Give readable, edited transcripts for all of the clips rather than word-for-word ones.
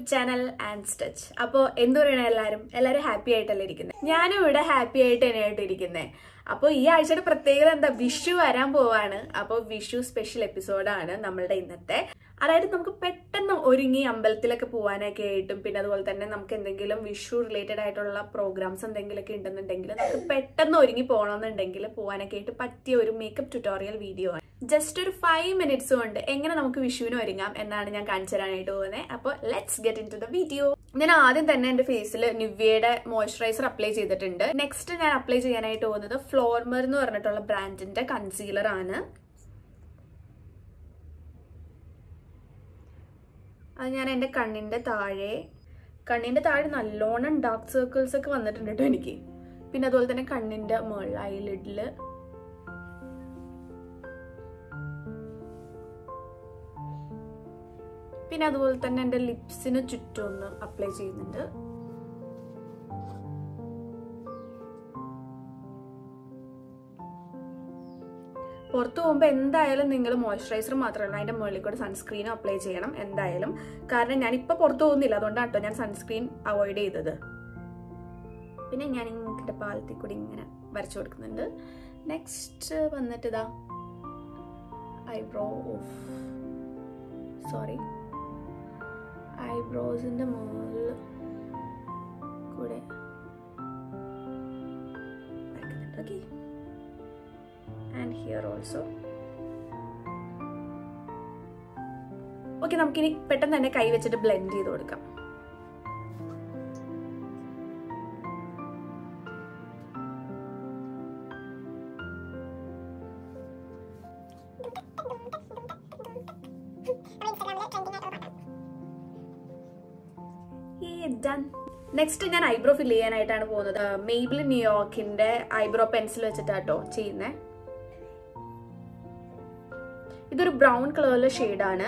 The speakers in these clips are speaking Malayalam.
YouTube channel and സ്റ്റച്ച്. അപ്പോൾ എന്ത് പറയണേ, എല്ലാവരും ഹാപ്പി ആയിട്ടല്ലേ ഇരിക്കുന്നത്. ഞാനും ഇവിടെ ഹാപ്പി ആയിട്ട് തന്നെയായിട്ട് ഇരിക്കുന്നത്. അപ്പോൾ ഈ ആഴ്ചയുടെ പ്രത്യേകത എന്താ, വിഷു വരാൻ പോവാണ്. അപ്പോൾ വിഷു സ്പെഷ്യൽ എപ്പിസോഡാണ് നമ്മളുടെ ഇന്നത്തെ. അതായത് നമുക്ക് പെട്ടെന്ന് ഒരുങ്ങി അമ്പലത്തിലൊക്കെ പോകാനൊക്കെ ആയിട്ടും, പിന്നെ അതുപോലെ തന്നെ നമുക്ക് എന്തെങ്കിലും വിഷു റിലേറ്റഡ് ആയിട്ടുള്ള പ്രോഗ്രാംസ് എന്തെങ്കിലുമൊക്കെ ഉണ്ടെന്നുണ്ടെങ്കിൽ നമുക്ക് പെട്ടെന്ന് ഒരുങ്ങി പോകണമെന്നുണ്ടെങ്കിൽ പോകാനൊക്കെ ആയിട്ട് പറ്റിയ ഒരു മേക്കപ്പ് ട്യൂട്ടോറിയൽ വീഡിയോ ആണ്. ജസ്റ്റ് ഒരു 5 minutes കൊണ്ട് എങ്ങനെ നമുക്ക് വിഷുവിന് ഒരുങ്ങാം എന്നാണ് ഞാൻ കാണിച്ചു തരാനായിട്ട് പോകുന്നത്. അപ്പോൾ let's get into the video. ഞാൻ ആദ്യം തന്നെ എന്റെ ഫേസിൽ നിവ്യയുടെ മോയ്സ്ചറൈസർ അപ്ലൈ ചെയ്തിട്ടുണ്ട്. നെക്സ്റ്റ് ഞാൻ അപ്ലൈ ചെയ്യാനായിട്ട് പോകുന്നത് ഫ്ലോർമർ എന്ന് പറഞ്ഞിട്ടുള്ള ബ്രാൻഡിന്റെ കൺസീലർ ആണ്. അത് ഞാൻ എൻ്റെ കണ്ണിന്റെ താഴെ നല്ലോണം ഡാർക്ക് സർക്കിൾസ് ഒക്കെ വന്നിട്ടുണ്ട് കേട്ടോ എനിക്ക്. പിന്നെ അതുപോലെ തന്നെ കണ്ണിന്റെ മുകളിൽ ഐലിഡില്, പിന്നെ അതുപോലെ തന്നെ എൻ്റെ ലിപ്സിന് ചുറ്റും ഒന്ന് അപ്ലൈ ചെയ്യുന്നുണ്ട്. പുറത്തു പോകുമ്പോൾ എന്തായാലും നിങ്ങൾ മോയ്സ്ചറൈസർ മാത്രമല്ല അതിൻ്റെ മുകളിൽ കൂടെ സൺസ്ക്രീനും അപ്ലൈ ചെയ്യണം എന്തായാലും. കാരണം ഞാനിപ്പോൾ പുറത്തു പോകുന്നില്ല, അതുകൊണ്ടാണ് കേട്ടോ ഞാൻ സൺസ്ക്രീൻ അവോയ്ഡ് ചെയ്തത്. പിന്നെ ഞാൻ മൂക്കിൻ്റെ പാലത്തിൽ കൂടി ഇങ്ങനെ വരച്ചു കൊടുക്കുന്നുണ്ട്. നെക്സ്റ്റ് വന്നിട്ട് ഇതാ ഐബ്രോസിന്റെ മുകളിൽ കൂടെ വരയ്ക്കുന്നുണ്ട്. Okay, and here also. Okay, നമുക്കിനി പെട്ടെന്ന് തന്നെ കൈ വെച്ചിട്ട് ബ്ലെൻഡ് ചെയ്ത് കൊടുക്കാം. നെക്സ്റ്റ് ഞാൻ ഐബ്രോ ഫില്ല് ചെയ്യാനായിട്ടാണ് പോകുന്നത്. മെയ്ബിളിൻ ന്യൂയോർക്കിന്റെ ഐബ്രോ പെൻസിൽ വെച്ചിട്ടാട്ടോ ചെയ്യുന്നേ. ഇതൊരു ബ്രൗൺ കളറിലെ ഷെയ്ഡാണ്.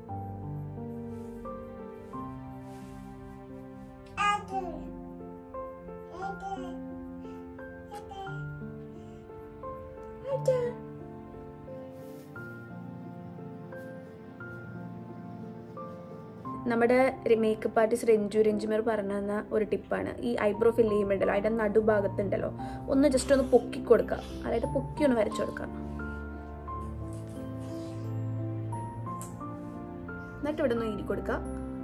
നമ്മുടെ മേക്കപ്പ് ആർട്ടിസ്റ്റ് രഞ്ജുമേർ പറഞ്ഞ ഒരു ടിപ്പാണ്, ഈ ഐബ്രോ ഫില്ല് ചെയ്യുമ്പോഴല്ലോ അതിൻ്റെ നടുഭാഗത്തുണ്ടല്ലോ ഒന്ന് ജസ്റ്റ് ഒന്ന് പൊക്കി കൊടുക്കുക, അതായത് പൊക്കി ഒന്ന് വരച്ചു കൊടുക്കുക. എന്നിട്ട് ഇവിടെ ഒന്ന് ഈരി കൊടുക്കുക.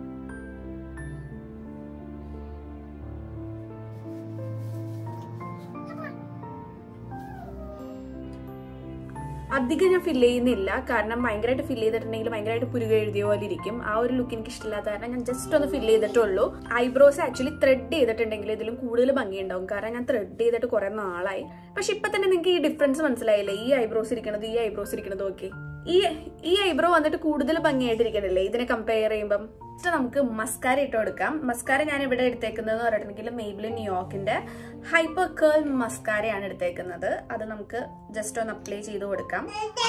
അധികം ഞാൻ ഫില്ല് ചെയ്യുന്നില്ല, കാരണം ഭയങ്കരമായിട്ട് ഫില്ല് ചെയ്തിട്ടുണ്ടെങ്കിൽ ഭയങ്കരമായിട്ട് പുരുക എഴുതിയ പോലെ ഇരിക്കും. ആ ഒരു ലുക്ക് എനിക്ക് ഇഷ്ടമില്ലാത്ത കാരണം ഞാൻ ജസ്റ്റ് ഒന്ന് ഫില്ല് ചെയ്തിട്ടുള്ളൂ. ഐബ്രോസ് ആക്ച്വലി ത്രെഡ് ചെയ്തിട്ടുണ്ടെങ്കിൽ ഇതിലും കൂടുതൽ ഭംഗിയുണ്ടാവും, കാരണം ഞാൻ ത്രെഡ് ചെയ്തിട്ട് കുറെ നാളായി. പക്ഷെ ഇപ്പൊ തന്നെ നിങ്ങൾക്ക് ഈ ഡിഫറൻസ് മനസ്സിലായില്ലേ, ഈ ഐബ്രോസ് ഇരിക്കണത് ഓക്കെ. ഈ ഐബ്രോ വന്നിട്ട് കൂടുതൽ ഭംഗിയായിട്ടിരിക്കണല്ലേ ഇതിനെ കമ്പയർ ചെയ്യുമ്പം. നമുക്ക് മസ്കാര ഇട്ട് കൊടുക്കാം. മസ്കാര ഞാൻ ഇവിടെ എടുത്തേക്കുന്നത് പറഞ്ഞിട്ടുണ്ടെങ്കിൽ മെയ്ബിളിൻ ന്യൂയോർക്കിന്റെ ഹൈപ്പർ കേൾ മസ്കാരയാണ് എടുത്തേക്കുന്നത്. അത് നമുക്ക് ജസ്റ്റ് ഒന്ന് അപ്ലൈ ചെയ്ത് കൊടുക്കാം.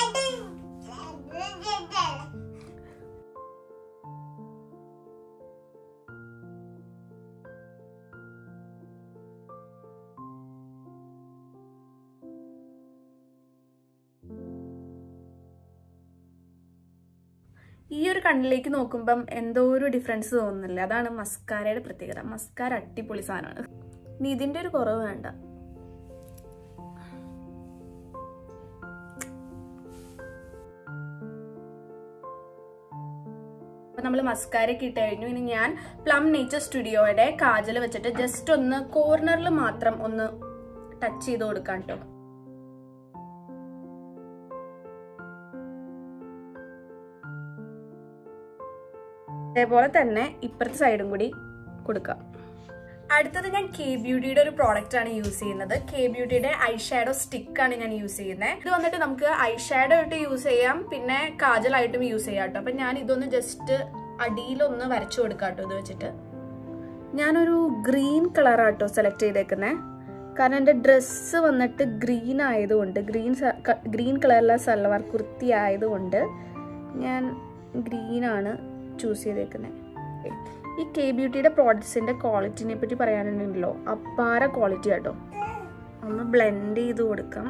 ഈ ഒരു കണ്ണിലേക്ക് നോക്കുമ്പം എന്തോ ഒരു ഡിഫറൻസ് തോന്നുന്നില്ല. അതാണ് മസ്കാരയുടെ പ്രത്യേകത. മസ്കാര അടിപൊളി സാധനമാണ്. ഇനി ഇതിന്റെ ഒരു കുറവ് വേണ്ട. നമ്മൾ മസ്കാരയൊക്കെ ഇട്ട് കഴിഞ്ഞു. ഇനി ഞാൻ പ്ലം നേച്ചർ സ്റ്റുഡിയോയുടെ കാജൽ വെച്ചിട്ട് ജസ്റ്റ് ഒന്ന് കോർണറിൽ മാത്രം ഒന്ന് ടച്ച് ചെയ്ത് കൊടുക്കാം കേട്ടോ. അതേപോലെ തന്നെ ഇപ്പുറത്തെ സൈഡും കൂടി കൊടുക്കാം. അടുത്തത് ഞാൻ കെ ബ്യൂട്ടിയുടെ ഒരു പ്രോഡക്റ്റ് ആണ് യൂസ് ചെയ്യുന്നത്. കെ ബ്യൂട്ടിയുടെ ഐ ഷാഡോ സ്റ്റിക്ക് ആണ് ഞാൻ യൂസ് ചെയ്യുന്നത്. ഇത് വന്നിട്ട് നമുക്ക് ഐ ഷാഡോ ആയിട്ട് യൂസ് ചെയ്യാം, പിന്നെ കാജലായിട്ടും യൂസ് ചെയ്യാം കേട്ടോ. അപ്പൊ ഞാൻ ഇതൊന്ന് ജസ്റ്റ് അടിയിലൊന്ന് വരച്ചു കൊടുക്കാം കേട്ടോ. ഇത് വെച്ചിട്ട് ഞാനൊരു ഗ്രീൻ കളറാട്ടോ സെലക്ട് ചെയ്തേക്കുന്നത്, കാരണം എൻ്റെ ഡ്രസ്സ് വന്നിട്ട് ഗ്രീൻ ആയതുകൊണ്ട്, ഗ്രീൻ കളറിലെ സൽവാർ കുർത്തി ആയതുകൊണ്ട് ഞാൻ ഗ്രീനാണ് ചൂസ് ചെയ്തേക്കുന്നത്. ഈ കെ ബ്യൂട്ടിയുടെ പ്രോഡക്ട്സിൻ്റെ ക്വാളിറ്റിനെ പറ്റി പറയാനുണ്ടല്ലോ, അപ്പാര ക്വാളിറ്റി ആട്ടോ. ഒന്ന് ബ്ലെൻഡ് ചെയ്ത് കൊടുക്കാം.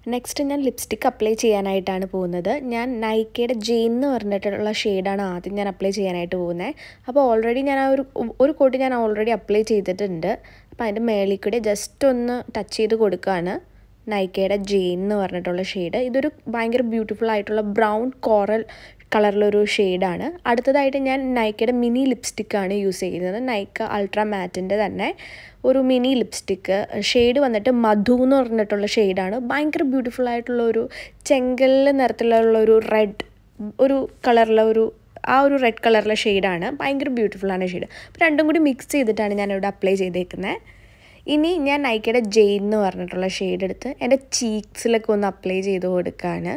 നെക്സ്റ്റ് ഞാൻ ലിപ്സ്റ്റിക്ക് അപ്ലൈ ചെയ്യാനായിട്ടാണ് പോകുന്നത്. ഞാൻ നൈക്കയുടെ ജെയിൻ എന്ന് പറഞ്ഞിട്ടുള്ള ഷെയ്ഡാണ് ആദ്യം ഞാൻ അപ്ലൈ ചെയ്യാനായിട്ട് പോകുന്നത്. അപ്പോൾ ഓൾറെഡി ഞാൻ ആ ഒരു കോട്ട് ഞാൻ ഓൾറെഡി അപ്ലൈ ചെയ്തിട്ടുണ്ട്. അപ്പോൾ അതിൻ്റെ മേളിൽ കൂടെ ജസ്റ്റ് ഒന്ന് ടച്ച് ചെയ്ത് കൊടുക്കുകയാണ് നൈക്കയുടെ ജെയിൻ എന്ന് പറഞ്ഞിട്ടുള്ള ഷെയ്ഡ്. ഇതൊരു ഭയങ്കര ബ്യൂട്ടിഫുൾ ആയിട്ടുള്ള ബ്രൗൺ കോറൽ കളറിലൊരു ഷെയ്ഡാണ്. അടുത്തതായിട്ട് ഞാൻ നൈക്കയുടെ മിനി ലിപ്സ്റ്റിക്കാണ് യൂസ് ചെയ്യുന്നത്. നൈക്ക അൾട്രാ മാറ്റിൻ്റെ തന്നെ ഒരു മിനി ലിപ്സ്റ്റിക്ക്. ഷെയ്ഡ് വന്നിട്ട് മധു എന്ന് പറഞ്ഞിട്ടുള്ള ഷെയ്ഡാണ്. ഭയങ്കര ബ്യൂട്ടിഫുൾ ആയിട്ടുള്ള ഒരു ചെങ്കല്ല് നിറത്തിലുള്ള ഒരു റെഡ് ഒരു കളറിലെ ഒരു റെഡ് കളറിലെ ഷെയ്ഡാണ്. ഭയങ്കര ബ്യൂട്ടിഫുള്ളാണ് ഷെയ്ഡ്. അപ്പോൾ രണ്ടും കൂടി മിക്സ് ചെയ്തിട്ടാണ് ഞാനിവിടെ അപ്ലൈ ചെയ്തേക്കുന്നത്. ഇനി ഞാൻ നൈക്കയുടെ ജെയിൻ എന്ന് പറഞ്ഞിട്ടുള്ള ഷെയ്ഡ് എടുത്ത് എൻ്റെ ചീക്സിലൊക്കെ ഒന്ന് അപ്ലൈ ചെയ്ത് കൊടുക്കുകയാണ്.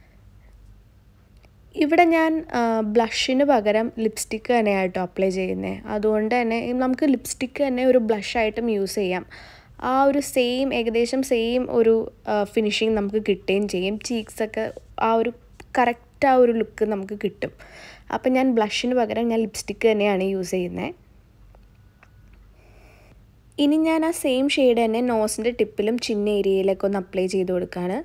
ഇവിടെ ഞാൻ ബ്ലഷിന് പകരം ലിപ്സ്റ്റിക്ക് തന്നെയായിട്ടോ അപ്ലൈ ചെയ്യുന്നത്. അതുകൊണ്ട് തന്നെ നമുക്ക് ലിപ്സ്റ്റിക്ക് തന്നെ ഒരു ബ്ലഷായിട്ടും യൂസ് ചെയ്യാം. ആ ഒരു ഏകദേശം സെയിം ഒരു ഫിനിഷിങ് നമുക്ക് കിട്ടുകയും ചെയ്യും. ചീക്സൊക്കെ ആ ഒരു കറക്റ്റ് ആ ഒരു ലുക്ക് നമുക്ക് കിട്ടും. അപ്പം ഞാൻ ബ്ലഷിന് പകരം ഞാൻ ലിപ്സ്റ്റിക്ക് തന്നെയാണ് യൂസ് ചെയ്യുന്നത്. ഇനി ഞാൻ ആ സെയിം ഷെയ്ഡ് തന്നെ നോസിൻ്റെ ടിപ്പിലും ചിന്ന ഏരിയയിലൊക്കെ ഒന്ന് അപ്ലൈ ചെയ്ത് കൊടുക്കുകയാണ്.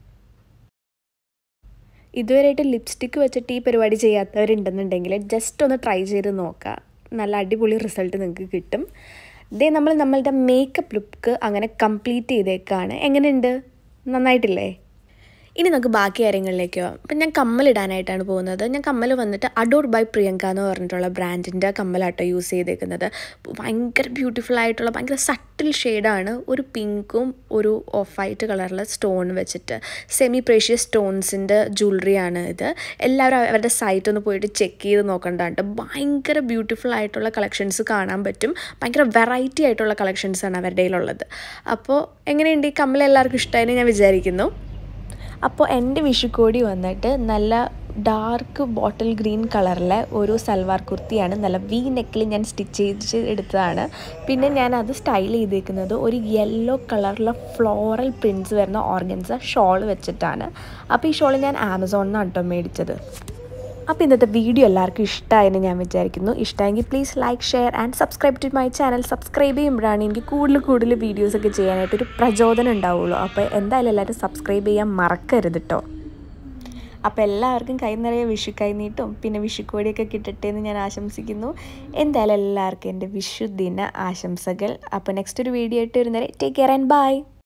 ഇതുവരെയായിട്ട് ലിപ്സ്റ്റിക്ക് വെച്ചിട്ട് ഈ പരിപാടി ചെയ്യാത്തവരുണ്ടെന്നുണ്ടെങ്കിൽ ജസ്റ്റ് ഒന്ന് ട്രൈ ചെയ്ത് നോക്കുക. നല്ല അടിപൊളി റിസൾട്ട് നിങ്ങൾക്ക് കിട്ടും. നമ്മളുടെ മേക്കപ്പ് ലുക്ക് അങ്ങനെ കംപ്ലീറ്റ് ചെയ്തേക്കാണ്. എങ്ങനെയുണ്ട്? നന്നായിട്ടില്ലേ? ഇനി നമുക്ക് ബാക്കി കാര്യങ്ങളിലേക്ക് പോകാം. അപ്പം ഞാൻ കമ്മലിടാനായിട്ടാണ് പോകുന്നത്. ഞാൻ കമ്മൽ വന്നിട്ട് അഡോർ ബൈ പ്രിയങ്ക എന്ന് പറഞ്ഞിട്ടുള്ള ബ്രാൻഡിൻ്റെ കമ്മലാട്ടോ യൂസ് ചെയ്തേക്കുന്നത്. ഭയങ്കര ബ്യൂട്ടിഫുൾ ആയിട്ടുള്ള ഭയങ്കര സട്ടിൽ ഷെയ്ഡാണ്. ഒരു പിങ്കും ഒരു ഓഫ് വൈറ്റ് കളറിലെ സ്റ്റോൺ വെച്ചിട്ട് സെമി പ്രേഷ്യസ് സ്റ്റോൺസിൻ്റെ ജ്വല്ലറിയാണ് ഇത്. എല്ലാവരും അവരുടെ സൈറ്റ് ഒന്ന് പോയിട്ട് ചെക്ക് ചെയ്ത് നോക്കേണ്ടതുണ്ട്. ഭയങ്കര ബ്യൂട്ടിഫുൾ ആയിട്ടുള്ള കളക്ഷൻസ് കാണാൻ പറ്റും. ഭയങ്കര വെറൈറ്റി ആയിട്ടുള്ള കളക്ഷൻസാണ് അവരുടെ കയ്യിലുള്ളത്. അപ്പോൾ എങ്ങനെയുണ്ട് ഈ കമ്മൽ? എല്ലാവർക്കും ഇഷ്ടമായെന്ന് ഞാൻ വിചാരിക്കുന്നു. അപ്പോൾ എൻ്റെ വിഷുക്കോടി വന്നിട്ട് നല്ല ഡാർക്ക് ബോട്ടിൽ ഗ്രീൻ കളറിലെ ഒരു സൽവാർ കുർത്തിയാണ്. നല്ല വി നെക്കിൽ ഞാൻ സ്റ്റിച്ച് ചെയ്ത് എടുത്തതാണ്. പിന്നെ ഞാനത് സ്റ്റൈൽ ചെയ്തേക്കുന്നത് ഒരു യെല്ലോ കളറിലെ ഫ്ലോറൽ പ്രിൻറ്റ്സ് വരുന്ന ഓർഗൻസ ഷോൾ വെച്ചിട്ടാണ്. അപ്പോൾ ഈ ഷോൾ ഞാൻ ആമസോണിൽ നിന്നാണ് കേട്ടോ മേടിച്ചത്. അപ്പോൾ ഇന്നത്തെ വീഡിയോ എല്ലാവർക്കും ഇഷ്ടമായെന്ന് ഞാൻ വിചാരിക്കുന്നു. ഇഷ്ടമെങ്കിൽ please like, share and subscribe to my channel. Subscribe ചെയ്യുമ്പോഴാണ് എനിക്ക് കൂടുതൽ വീഡിയോസൊക്കെ ചെയ്യാനായിട്ടൊരു പ്രചോദനം ഉണ്ടാവുള്ളൂ. അപ്പോൾ എന്തായാലും എല്ലാവരും സബ്സ്ക്രൈബ് ചെയ്യാൻ മറക്കരുത് കേട്ടോ. അപ്പോൾ എല്ലാവർക്കും കൈ നിറയെ വിഷു കൈനീട്ടും പിന്നെ വിഷുക്കോടിയൊക്കെ കിട്ടട്ടെ എന്ന് ഞാൻ ആശംസിക്കുന്നു. എന്തായാലും എല്ലാവർക്കും എൻ്റെ വിഷുദിന ആശംസകൾ. അപ്പോൾ നെക്സ്റ്റ് ഒരു വീഡിയോ ആയിട്ട് വരുന്നവരെ ടേക്ക് കെയർ ആൻഡ് ബൈ.